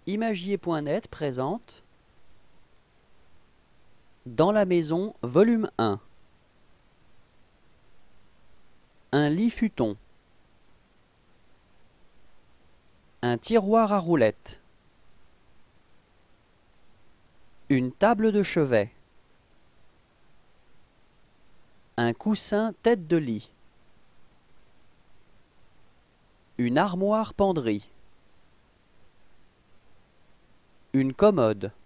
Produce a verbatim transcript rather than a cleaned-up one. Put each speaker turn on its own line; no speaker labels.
Imagier point net présente Dans la maison, volume un. Un lit futon. Un tiroir à roulettes. Une table de chevet. Un coussin tête de lit. Une armoire penderie. Une commode.